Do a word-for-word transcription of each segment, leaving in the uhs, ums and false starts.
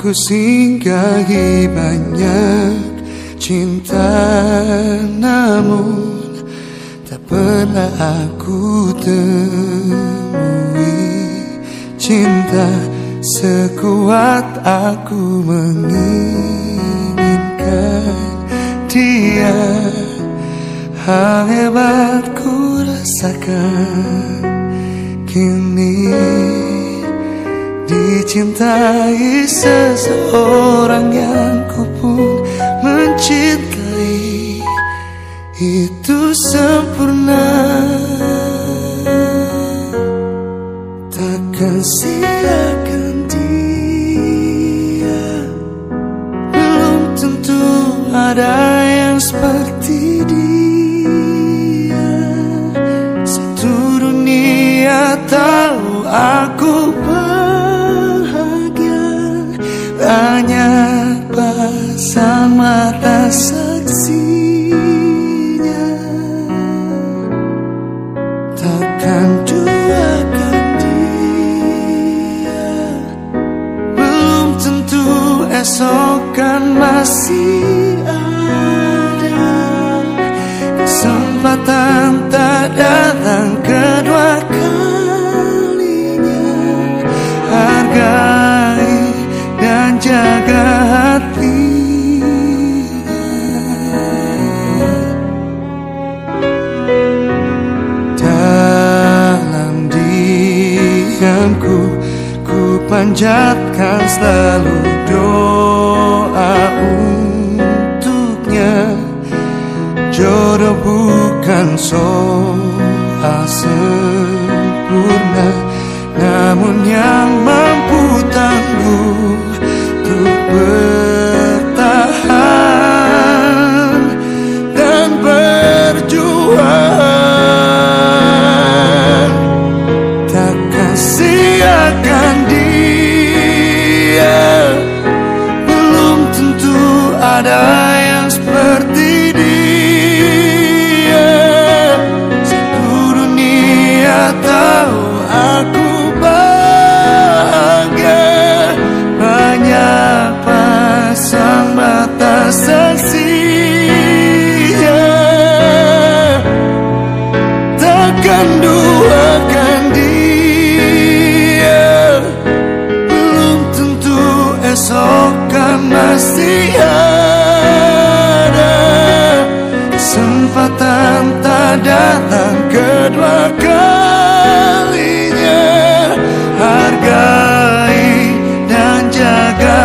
Ku singgahi banyak cinta, namun tak pernah aku temui cinta sekuat aku menginginkan dia. Hal hebat ku rasakan kini, dicintai seseorang yang ku pun mencintai. Itu sempurna, takkan siakan dia. Belum tentu ada yang seperti dia. Satu dunia tahu aku banyak pasang mata saksinya. Takkan duakan dia. Belum tentu esok kan masih ada kesempatan tak datang kedua kalinya. Hargai dan jaga hatinya. Dalam diamku ku panjatkan selalu doa untuknya. Jodoh bukan soal sempurna, namun yang mampu tangguh untuk bertahan dan berjuang. Takkan siakan dia. Belum tentu ada yang seperti dia. Satu dunia tahu aku pasang mata saksinya. Takkan duakan dia. Belum tentu esok kan masih ada kesempatan tak datang kedua kalinya. Hargai dan jaga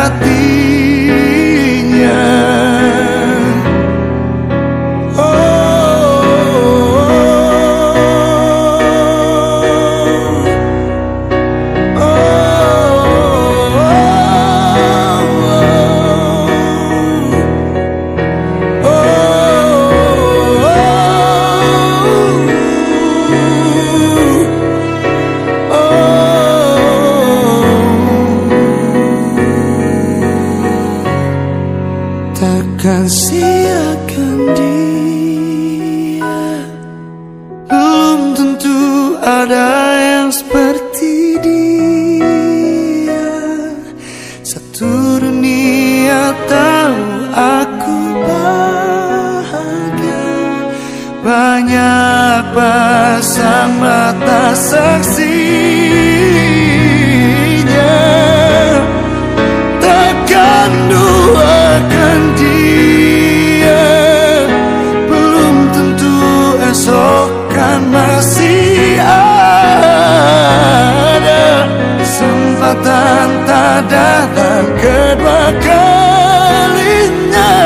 hatinya. Oh, oh, takkan siakan dia. Belum tentu ada yang seperti dia. Satu dunia tahu aku bahagia. Banyak pasang mata saksinya. Takkan duakan dia. Belum tentu esok kan masih ada kesempatan tak datang kedua kalinya.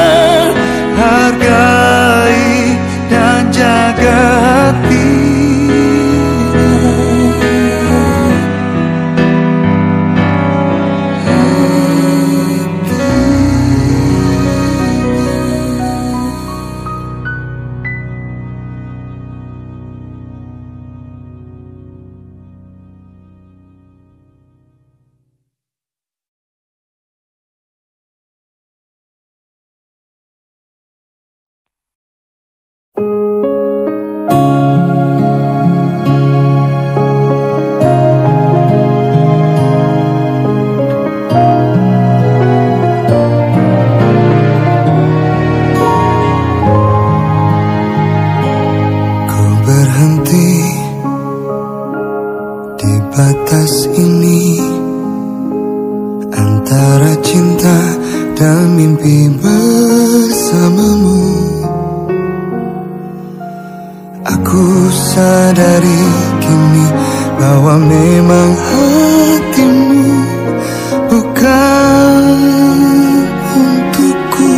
Hargai dan jaga hatinya. batas ini antara cinta dan mimpi bersamamu. Aku sadari kini bahwa memang hatimu bukan untukku.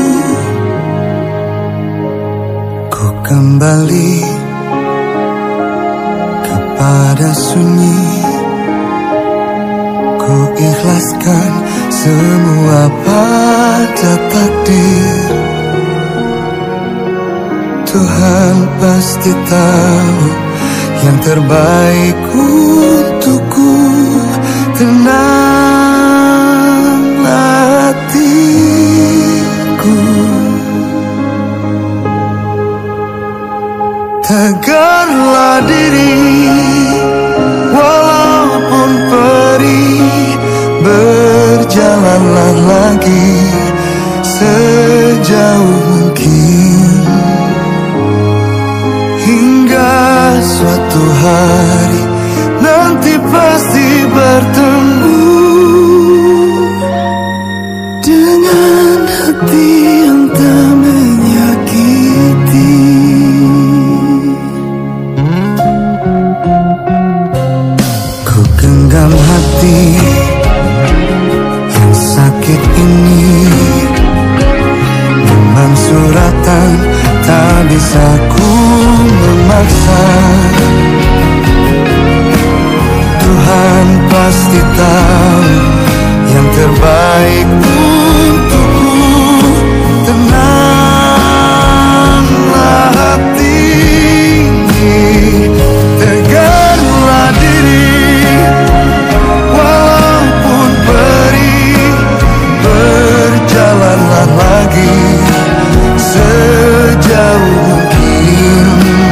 Ku kembali kepada sunyi, ku ikhlaskan semua pada takdir. Tuhan pasti tahu yang terbaik untukku. Tenanglah hatiku, tegarlah diri, walaupun perih. Berjalanlah lagi sejauh mungkin, hingga suatu hari nanti pasti bertemu dengan hati yang tak menyakiti. Ku genggam hati yang sakit ini, memang suratan tak bisa ku memaksa. Tuhan pasti tahu yang terbaik untukku. Tenanglah hati, tegarlah diri, walaupun perih. Berjalanlah lagi sejauh mungkin,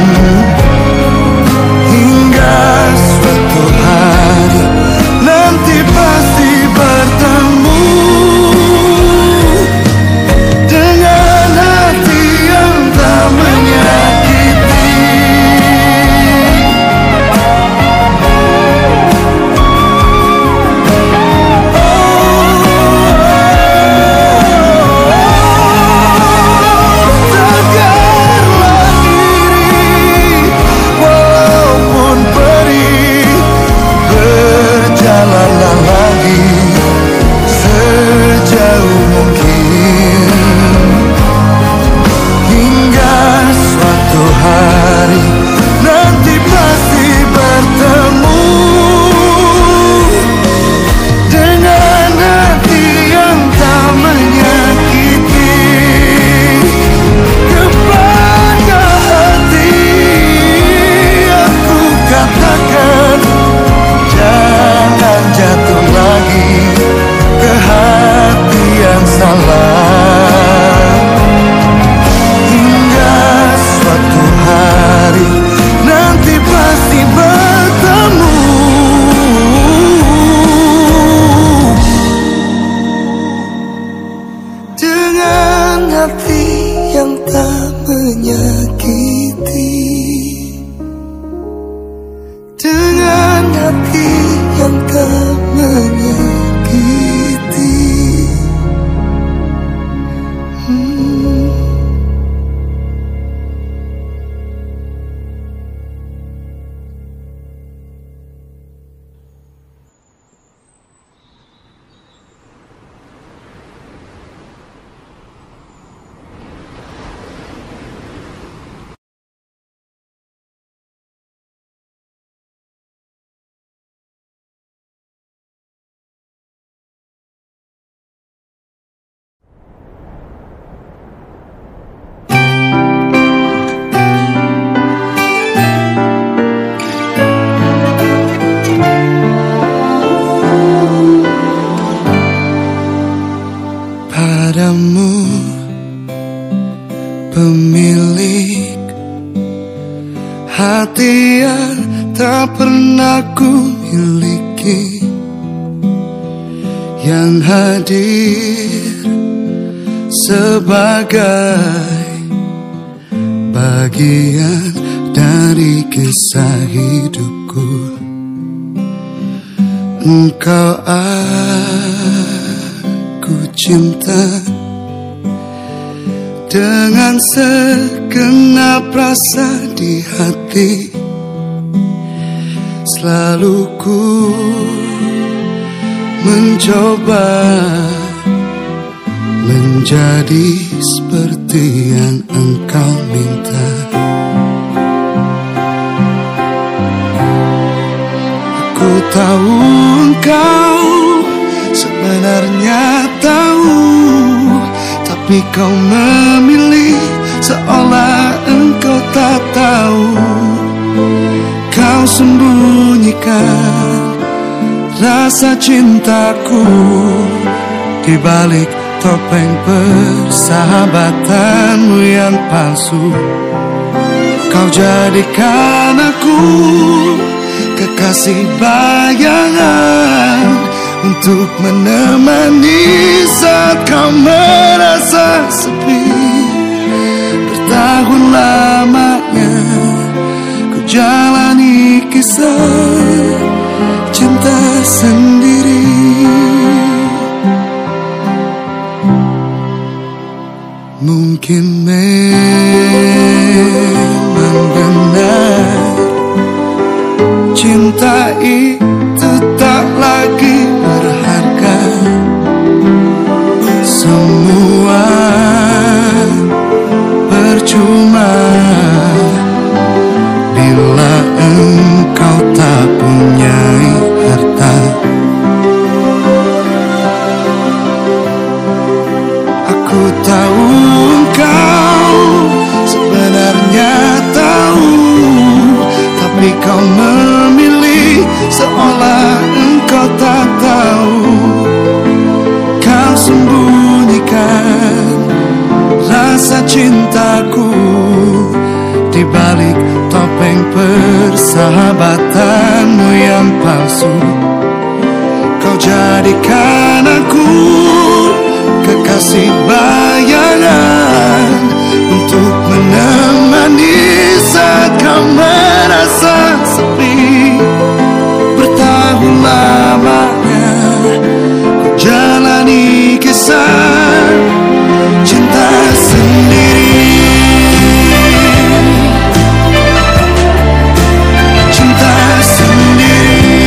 hingga suatu hari nanti pasti bertemu dengan hati yang tak menyakiti. Jalanlah lagi sejauh mungkin, hingga suatu hari nanti pasti bertemu dengan hati yang tak menyakiti. Kepada hati aku katakan, jangan jatuh lagi ke hati yang salah, hingga suatu hari nanti pasti bertemu dengan hati yang tak menyakiti. Dengan hati yang tak menyakiti. hmm. Padamu pemilik hati yang tak pernah ku miliki, yang hadir sebagai bagian dari kisah hidupku. Engkau aku cinta dengan segenap rasa di hati. Selalu ku mencoba menjadi seperti yang engkau minta. Aku tahu engkau sebenarnya tahu, tapi kau memilih seolah engkau tak tahu. Kau sembunyikan rasa cintaku di balik topeng persahabatanmu yang palsu. Kau jadikan aku kekasih bayangan untuk menemani saat kau merasa sepi. Bertahun lamanya ku jalani kisah cinta sendiri. Mungkin memang benar cinta itu tak lagi berharga. Semua percuma bila engkau tak punya harta. Aku tahu engkau sebenarnya tahu, tapi kau memilih seolah engkau tak tahu. Kau sembunyikan rasa cintaku di balik topeng persahabatanmu yang palsu. Kau jadikan aku kekasih bayangan untuk menemani saat kau merasa sepi. Bertahun lamanya ku jalani kisah cinta sendiri. Cinta sendiri.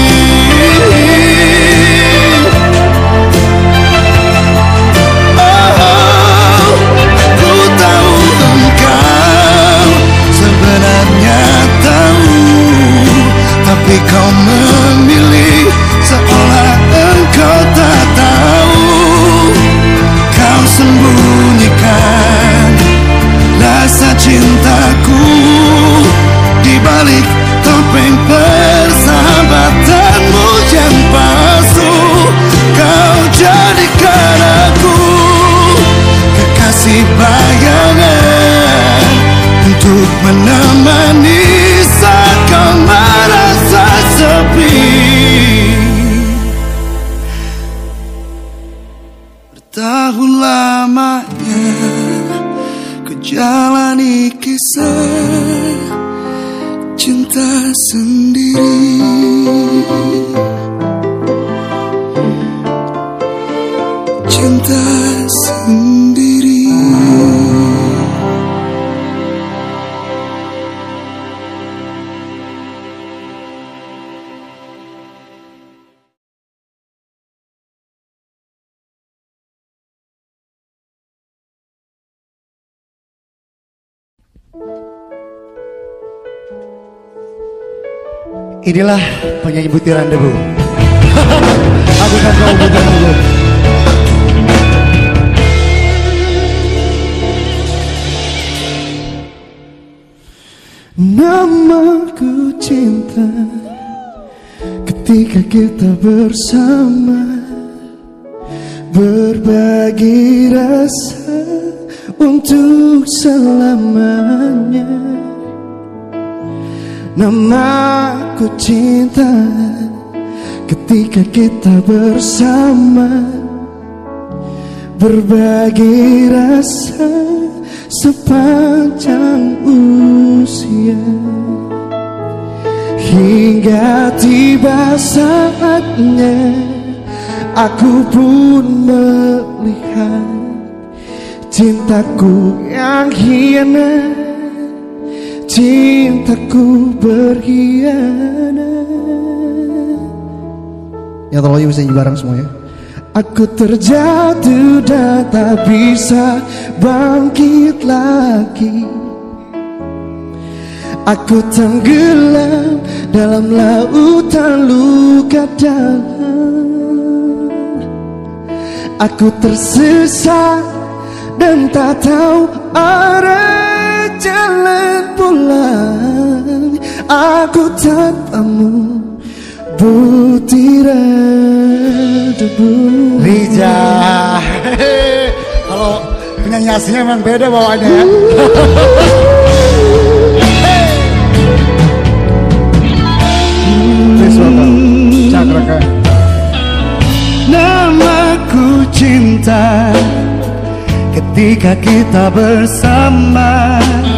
Oh, ku tahu engkau sebenarnya tahu, tapi kau memilih seolah engkau tak tahu. Kau sembunyikan rasa cintaku di balik topeng persahabatanmu yang palsu. Kau jadikan aku kekasih bayangan untuk menemani saat kau merasa sepi. Bertahun lamanya ku jalani kisah cinta sendiri. Cinta sendiri. Inilah penyanyi butiran debu. Aku kan kau butiran debu. Namaku cinta ketika kita bersama, berbagi rasa untuk selamanya. Namaku cinta ketika kita bersama, berbagi rasa sepanjang usia. Hingga tiba saatnya aku pun melihat cintaku yang hianat, cintaku berkhianat. Ya tolong bisa nyanyi bareng semua ya. Aku terjatuh dan tak bisa bangkit lagi. Aku tenggelam dalam lautan luka dalam. Aku tersesat dan tak tahu arah jalan pulang. Aku tanpamu butiran debu. Rija, kalau penyanyi aslinya memang beda bawaannya ya. Namaku cinta, ketika kita bersama,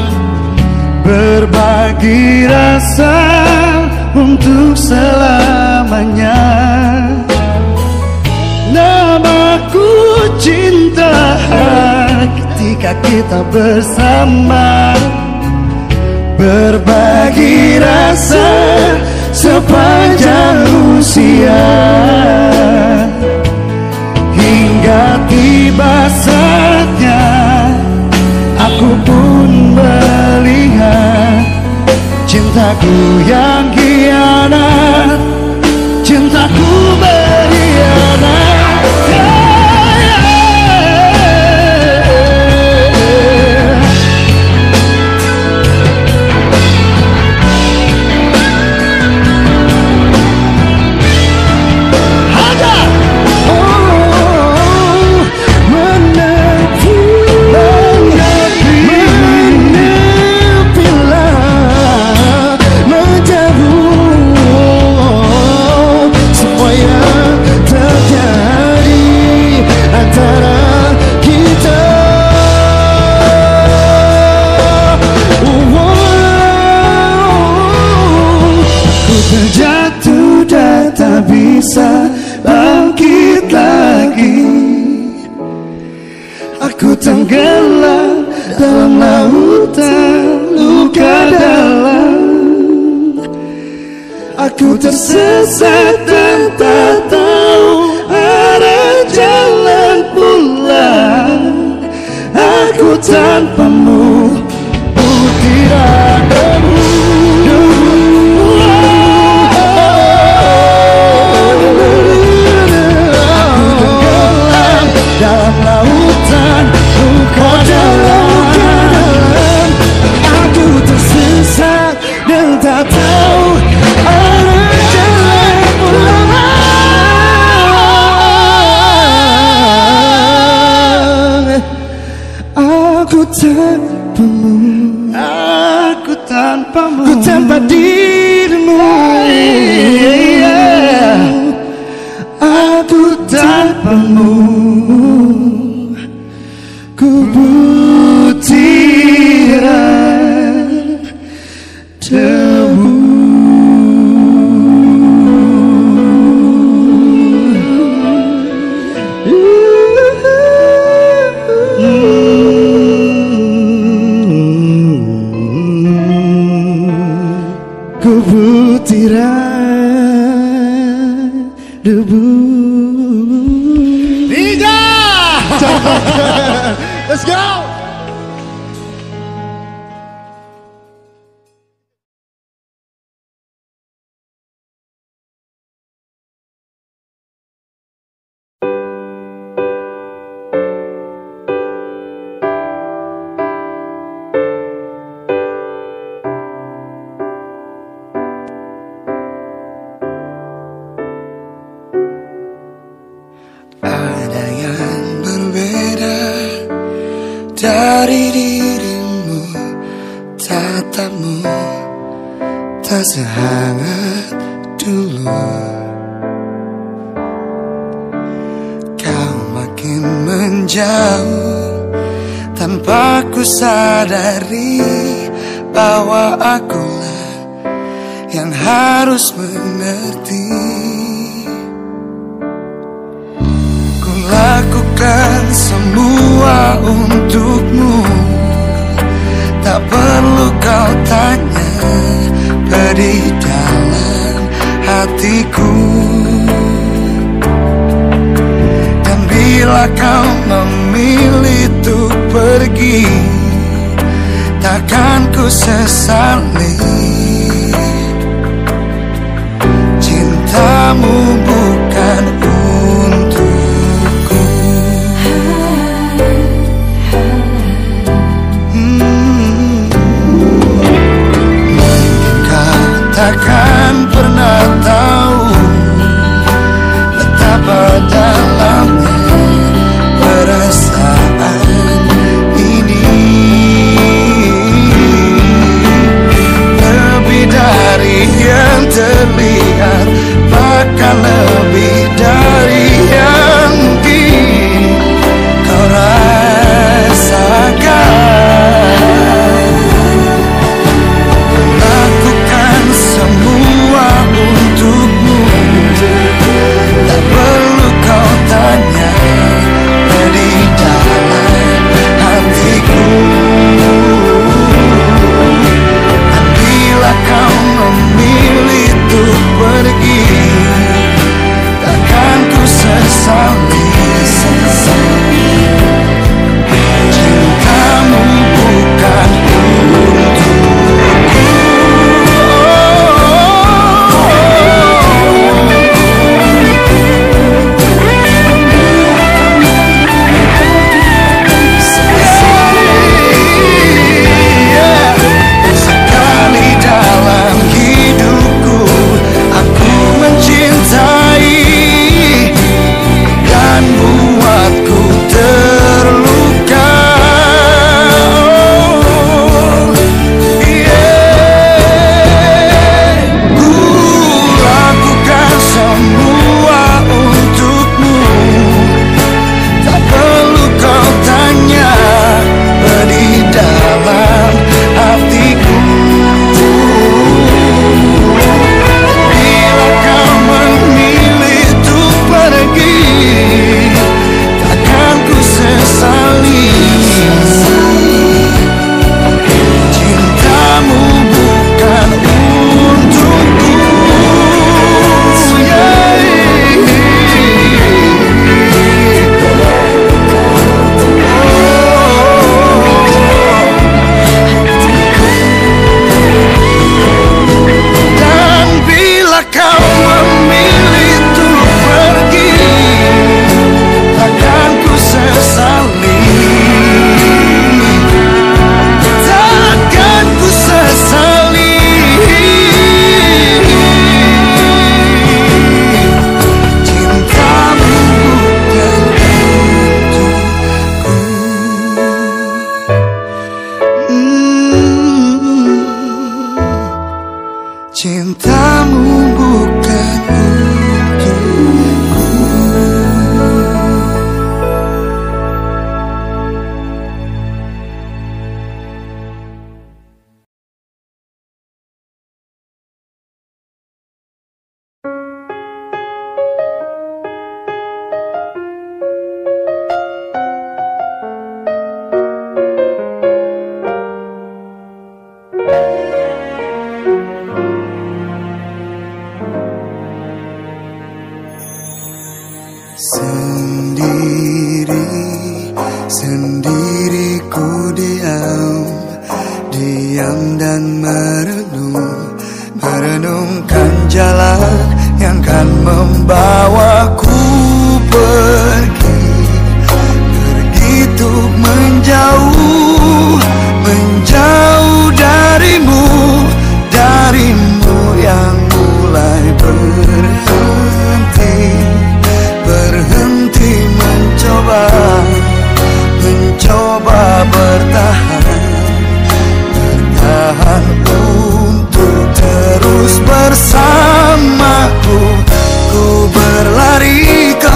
berbagi rasa untuk selamanya. Namaku cinta, ketika kita bersama, berbagi rasa sepanjang usia. Hingga tiba saatnya aku pun melihat cintaku yang hianat, cintaku berkhianat. Terjatuh dan tak bisa bangkit lagi. Aku tenggelam dalam lautan luka dalam. Aku tersesat dan tak tahu arah jalan pulang. Aku tanpamu butiran debu. Dalam lautan luka dalam, aku tersesat dan tak tahu arah jalan pulang. Aku tanpamu, aku tanpamu, aku tanpa dirimu. Aku tanpamu, ku butiran debu. Ku butiran debu. Rija! Let's go! Ada yang berbeda dari dirimu, tatamu tak sehangat dulu. Kau makin menjauh tanpa ku sadari bahwa akulah yang harus mengerti. Ku lakukan semua untukmu, tak perlu kau tanya pedih dalam hatiku. Dan bila kau memilih untuk pergi, takkan ku sesali. Cintamu bukan untukku. hmm. Mungkin kau takkan pernah tahu betapa dalamnya perasaan ini. Lebih dari yang terlihat, bahkan lebih dari yang mungkin kau rasakan. Lakukan semua untukmu, tak perlu kau tanya dari dalam hatiku. Dan bila kau memilih untuk pergi, takkan ku sesali. Cintamu bukan untukku. Sekali dalam hidupku aku mencintai dan buatku terluka. Oh, yeah. Ku lakukan semua untukmu, tak perlu kau tanya pedih dalam hatiku. Bila kau memilih untuk pergi, takkan ku sesali. Cintamu bukan untukku. Yeah. Dan bila kau memilih untuk pergi, takkan ku sesali. Takkan ku sesali. Cintamu bukan untukku. Hmm. Cintamu bukan untukku. Sendiri, sendiri ku diam, diam dan merenung, merenungkan jalan yang kan membawaku pergi, pergi untuk menjauh, menjauh darimu, darimu yang mulai berhenti, berhenti mencoba, mencoba bertahan, bertahan untuk terus bersamaku. Ku berlari ke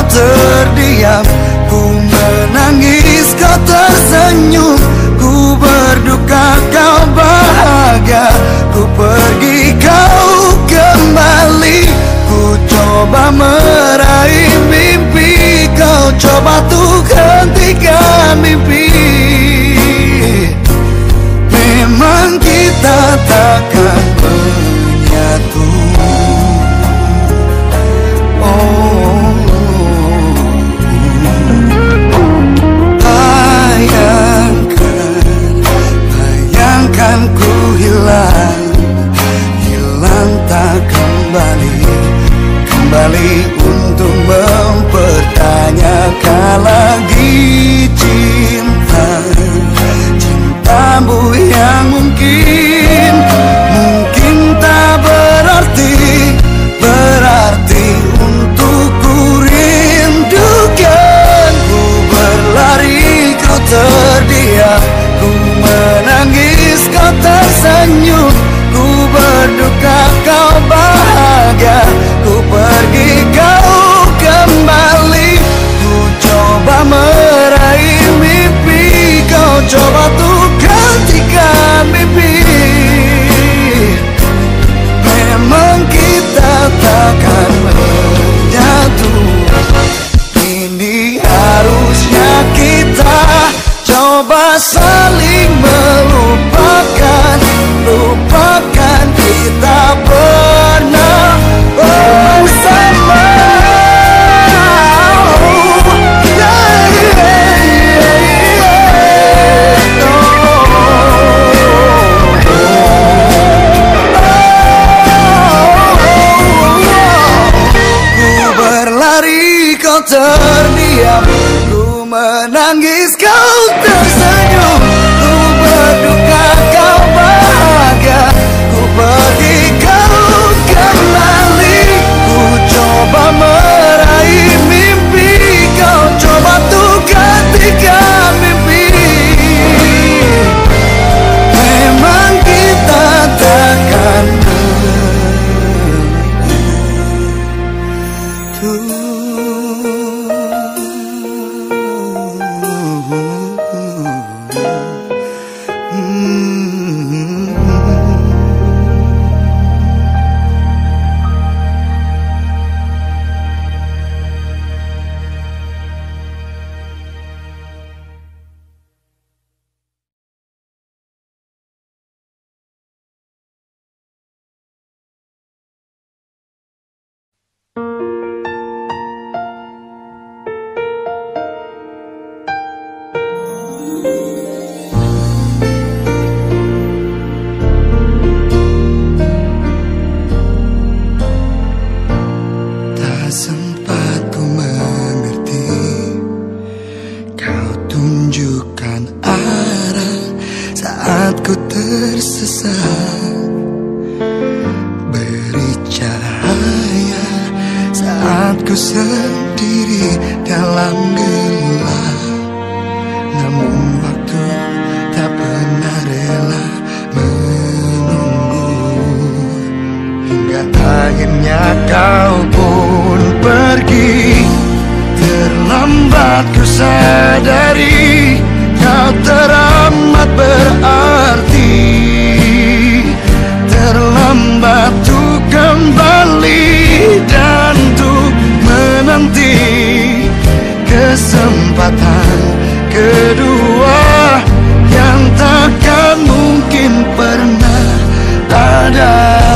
kembali untuk mempertanyakan lagi cinta, cintamu yang mungkin, mungkin tak berarti, berarti untukku rindukan. Ku berlari, kau terdiam, ku menangis, kau tersenyum, ku berduka, kau bahagia, ku pergi, kau kembali. Ku coba meraih mimpi, kau coba tuh gantikan mimpi. Memang kita takkan menyatu, ini harusnya kita coba saling melupakan, lupakan kita pernah bersama. Ku berlari, kau terdiam, ku menangis, kau tersenyum, ku berduka, kau bahagia, ku pergi, kau kembali. Ku coba meraih mimpi, kau coba tuh gantikan mimpi. Memang kita takkan kesempatan kedua yang takkan mungkin pernah ada.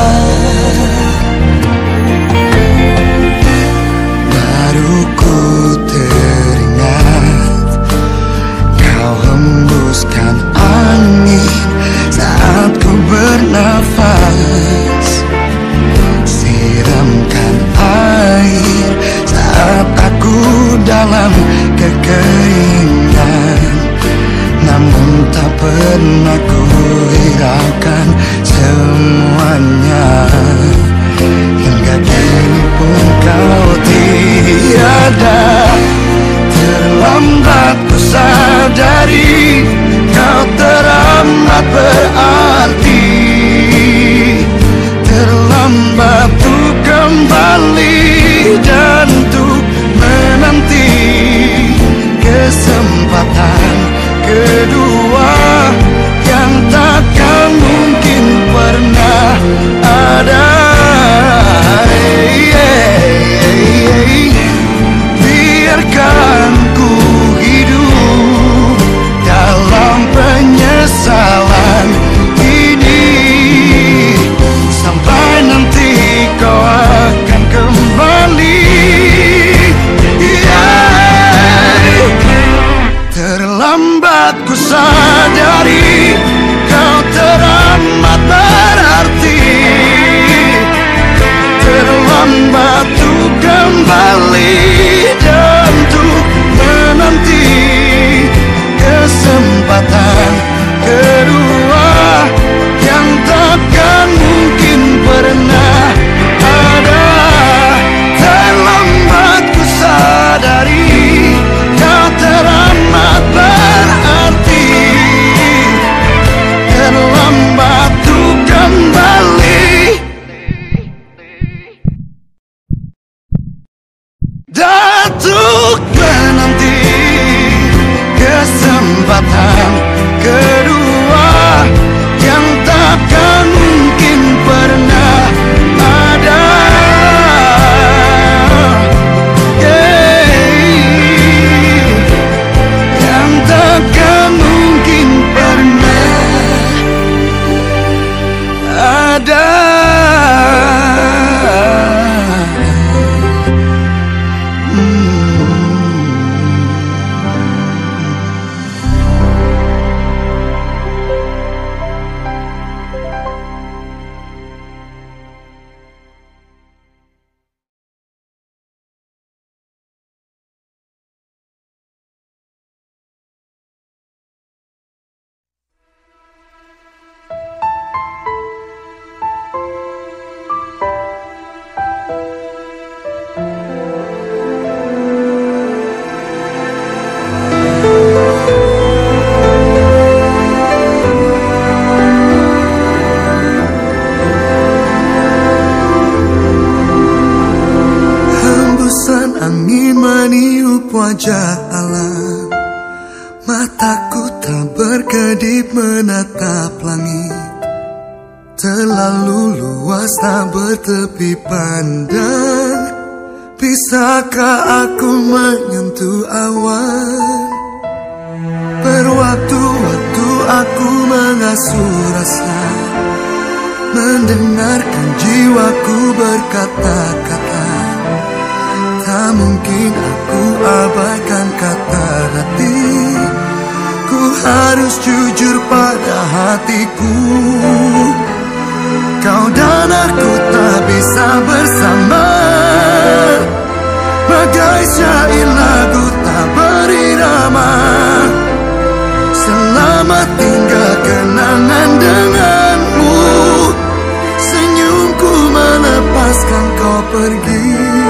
Baru ku teringat kau hembuskan angin saat ku bernafas, siramkan air saat aku dalam kekeringan. Namun tak pernah ku hiraukan semuanya. kembali dan untuk menanti kesempatan kedua yang takkan mungkin pernah ada. Terlambat ku sadari kau teramat berarti, terlambat ku kembali datuk menanti kesempatan kedua yang takkan mungkin pernah ada. Yeah. Yang takkan mungkin pernah ada. Angin meniup wajah alam, mataku tak berkedip menatap langit. Terlalu luas tak bertepi pandang, bisakah aku menyentuh awan? Berwaktu-waktu aku mengasuh rasa, mendengarkan jiwaku berkata-kata. Tak mungkin aku abaikan kata hati, ku harus jujur pada hatiku. Kau dan aku tak bisa bersama, bagai syair lagu tak berirama. Selamat tinggal kenangan denganmu, senyumku melepaskan kau pergi.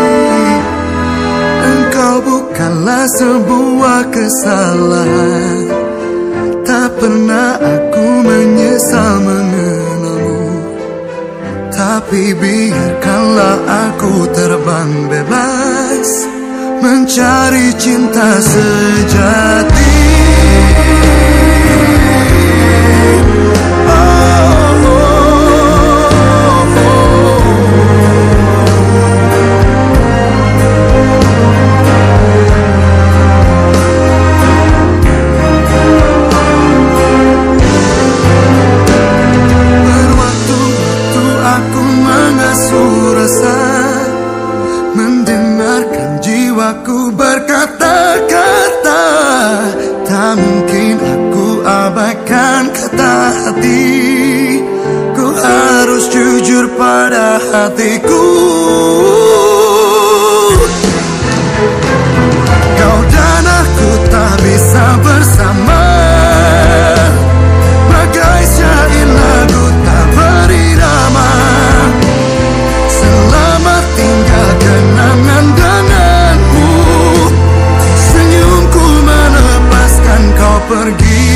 Engkau bukanlah sebuah kesalahan, tak pernah aku menyesal mengenalmu. Tapi biarkanlah aku terbang bebas, mencari cinta sejati. Mendengarkan jiwaku berkata-kata, tak mungkin aku abaikan kata hati. Ku harus jujur pada hatiku. Kau dan aku tak bisa bersama, bagai syair lagu tak berirama. Selamat tinggal kenangan denganmu, senyumku melepaskan kau pergi.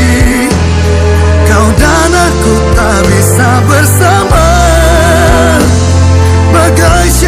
Kau dan aku tak bisa bersama, bagai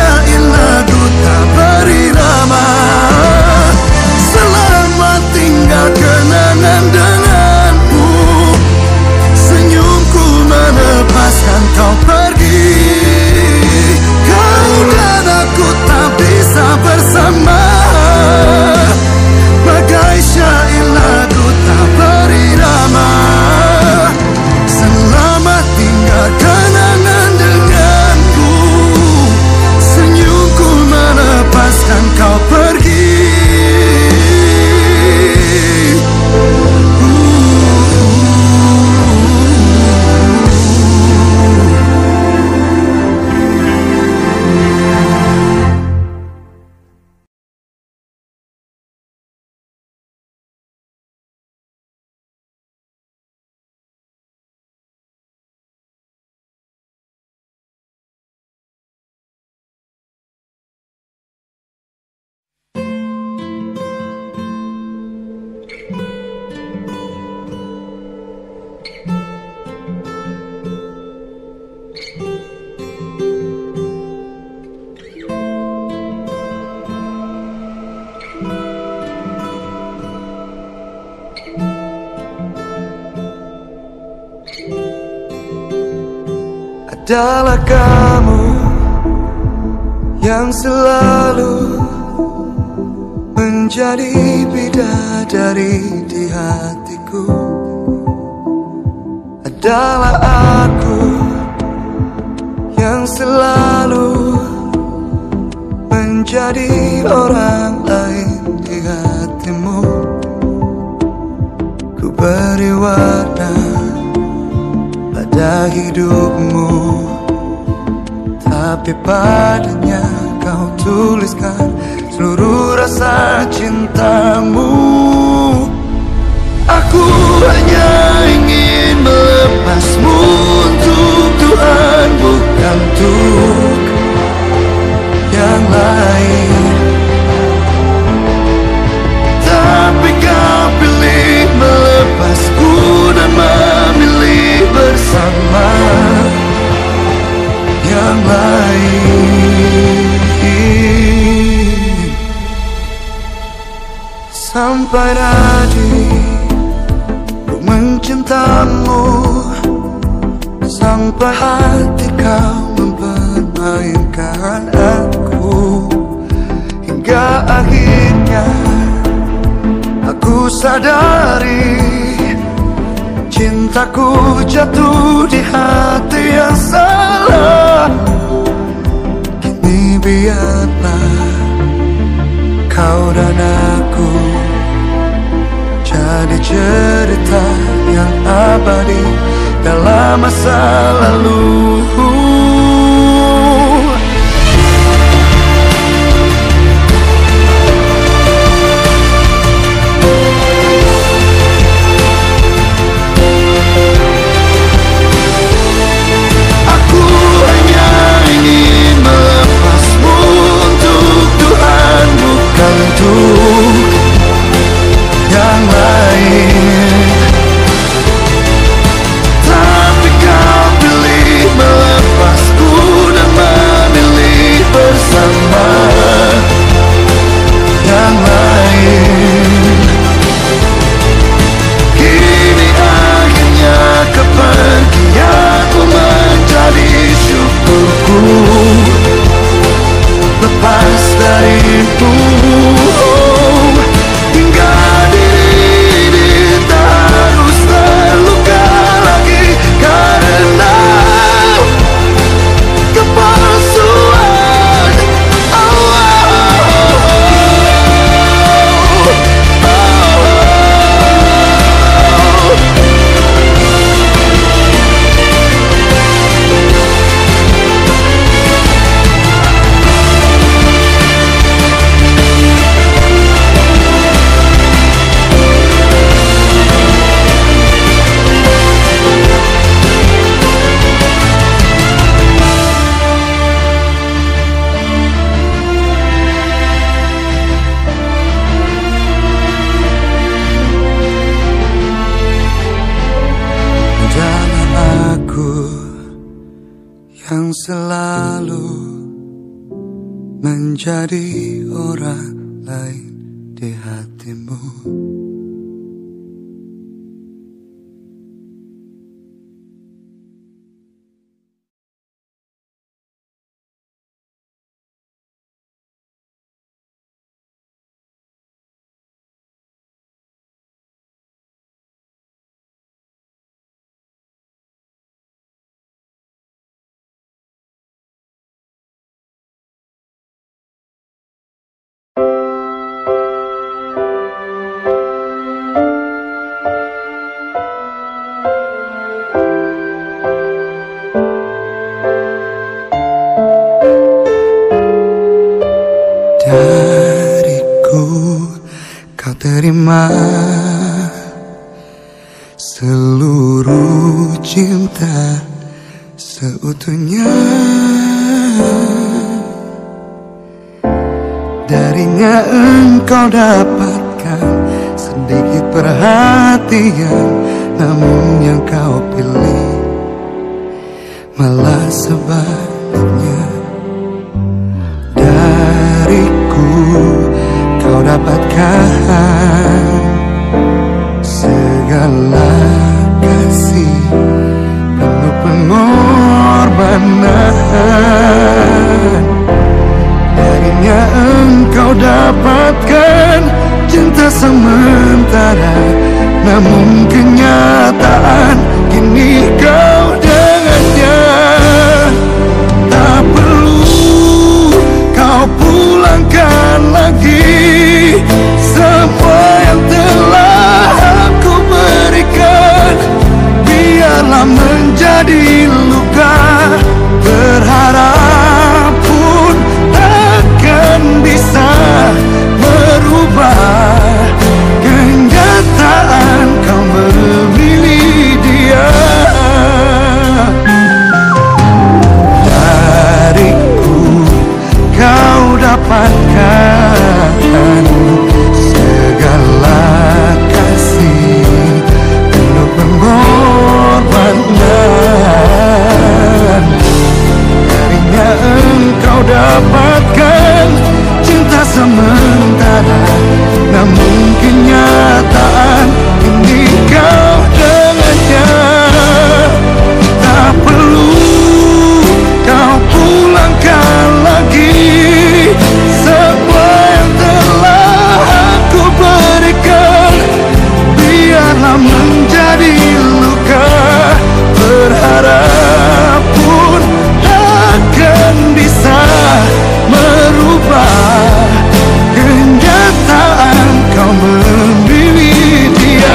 adalah kamu yang selalu menjadi bidadari di hatiku. Adalah aku yang selalu menjadi orang lain di hatimu. Ku beri warna pada hidupmu, tapi padanya kau tuliskan seluruh rasa cintamu. Aku hanya ingin melepasmu untuk Tuhan, bukan untuk yang lain. Tapi kau pilih melepasku dan memilih bersama yang lain. Sampai tadi ku mencintamu, sampai hati kau mempermainkan aku, hingga akhirnya aku sadari cintaku jatuh di hati yang salah. Kini biarlah kau dan aku jadi cerita yang abadi dalam masa lalu. Aku hanya ingin melepasmu untuk Tuhan, bukan untuk yang lain. Tapi kau pilih melepasku dan memilih bersama yang lain. Kini akhirnya kepergianmu menjadi syukurku, lepas darimu. Hingga diri ini tak harus terluka lagi karena kepalsuan. Oh, oh, oh, yang selalu menjadi orang lain di hatimu. Dariku kau terima seluruh cinta seutuhnya. Darinya engkau dapatkan sedikit perhatian, namun yang kau pilih malah sebaliknya. Dariku kau dapatkan segala kasih penuh pengorbanan. kau dapatkan cinta sementara, namun kenyataan kini kau dengannya. Tak perlu kau pulangkan lagi semua yang telah aku berikan. Biarlah menjadi luka, berharap pun takkan bisa merubah kenyataan kau memilih dia. Dariku kau dapatkan segala kasih penuh pengorbanan. Darinya engkau dapatkan cinta sementara, namun kenyataan ini kau dengannya. Tak perlu kau pulangkan lagi semua yang telah aku berikan. Biarlah menjadi luka, berharap pun takkan bisa merubah kenyataan kau memilih dia.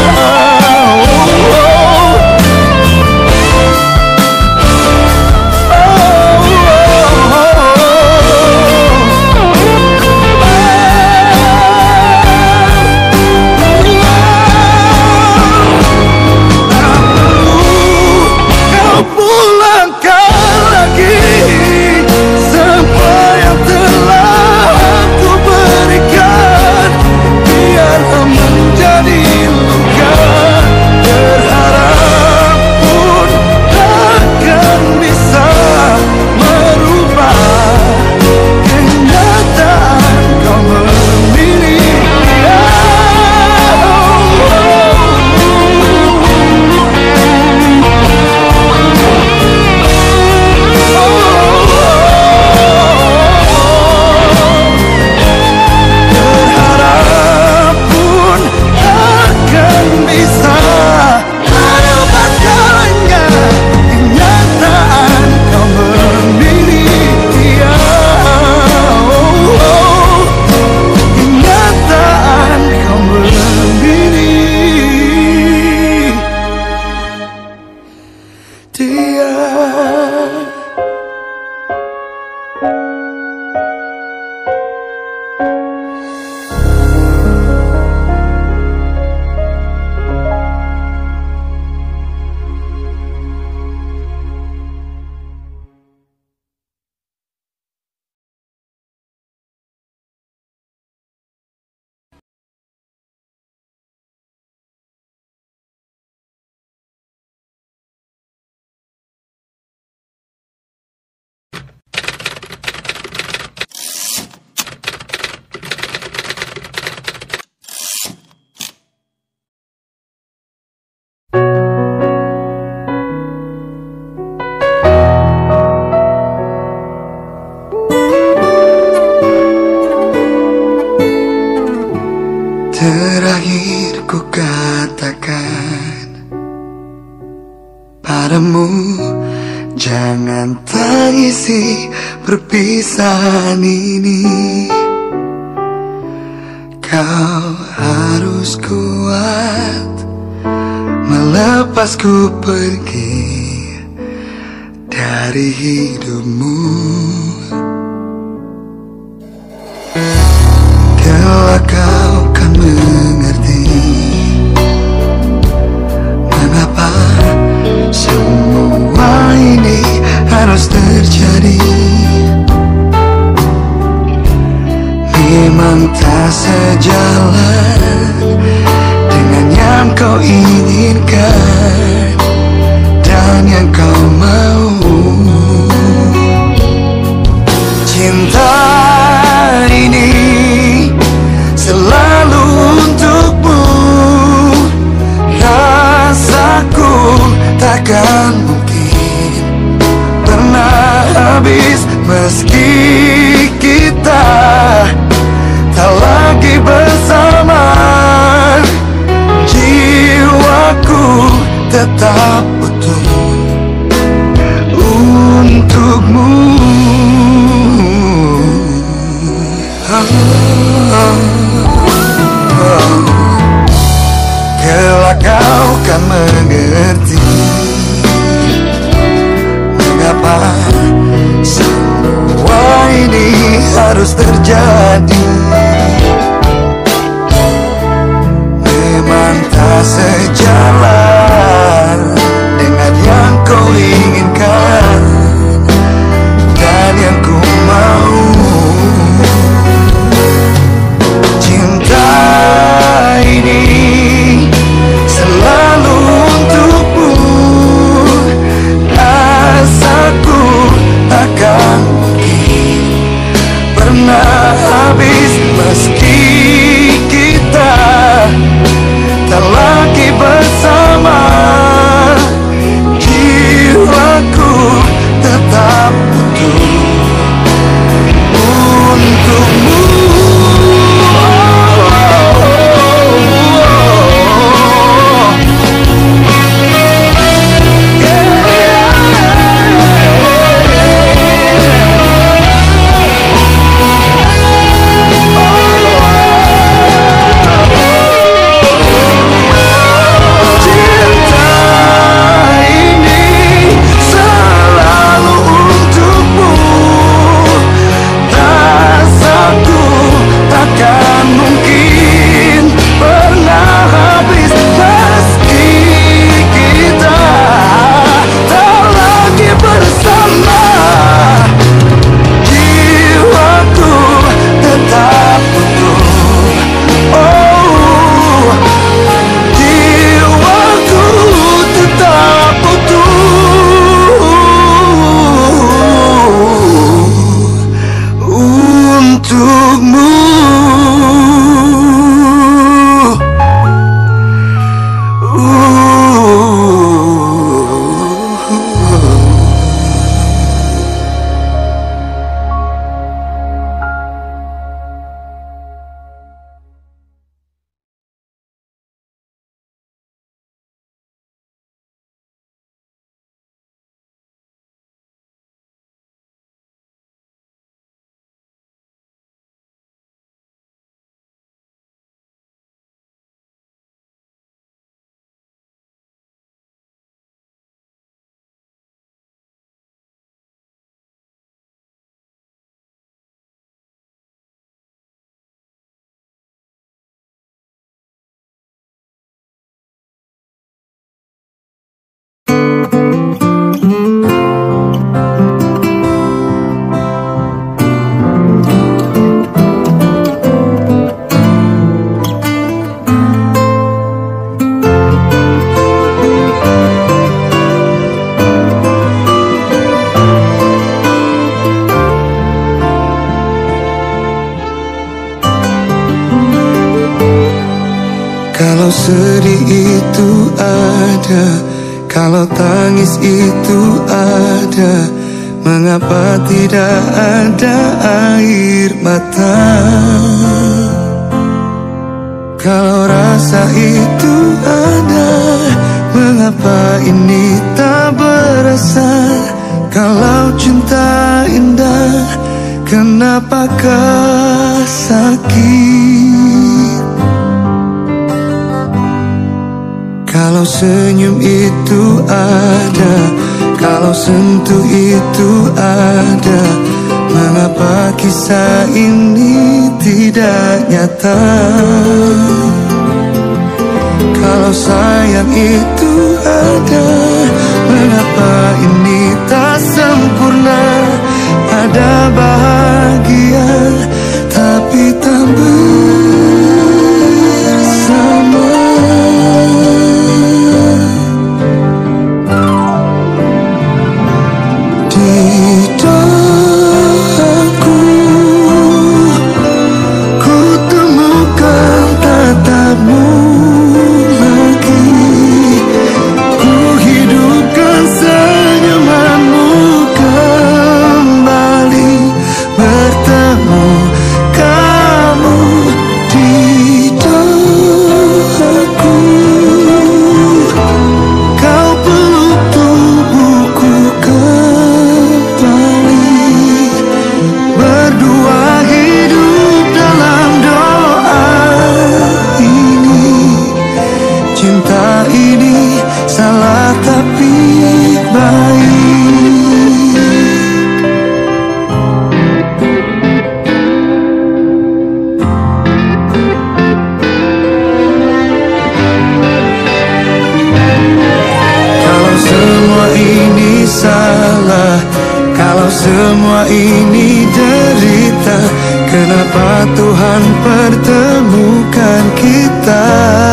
Terakhir ku katakan padamu, jangan tangisi perpisahan ini. Kau harus kuat melepasku pergi dari hidupmu. Kelak kau kan mengerti mengapa semua ini harus terjadi. Memang tak sejalan dengan yang kau inginkan dan yang kau mau. Cinta ini selalu untukmu, rasaku takkan mungkin pernah habis meski kita kau kan mengerti mengapa semua ini harus terjadi. Memang tak sejalan dengan yang kau inginkan dan yang ku mau. Cinta ini selalu untukmu, asaku takkan mungkin pernah habis meski kita tak lagi bersama. Jiwaku tetap utuh untukmu. Kalau sedih itu ada, kalau tangis itu ada, mengapa tidak ada air mata? Kalau rasa itu ada, mengapa ini tak berasa? Kalau cinta indah, kenapakah sakit? Kalau senyum itu ada, kalau sentuh itu ada, mengapa kisah ini tidak nyata? Kalau sayang itu ada, mengapa ini tak sempurna? Ada bahagia tapi tak bersama. Mengapa Tuhan pertemukan kita?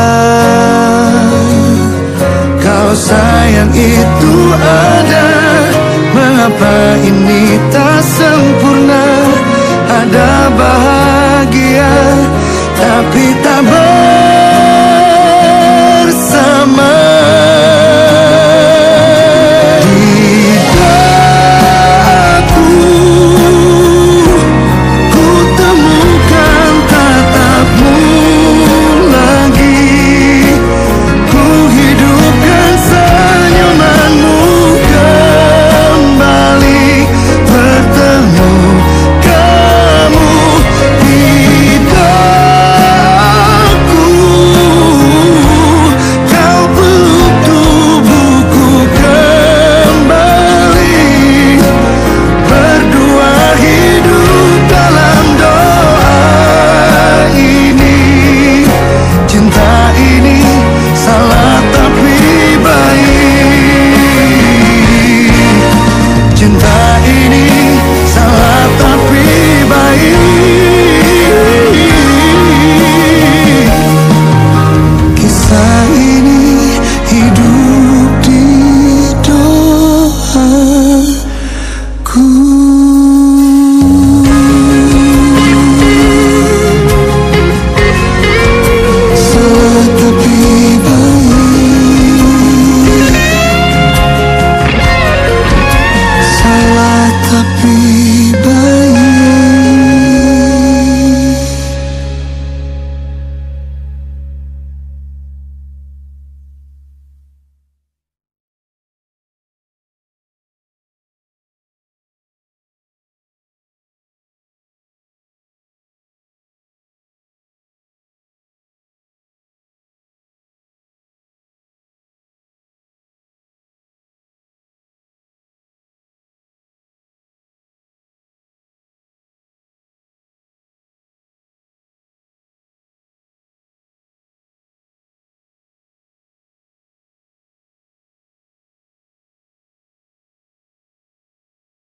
Kalau sayang itu ada, mengapa ini tak sempurna? Ada bahagia tapi tak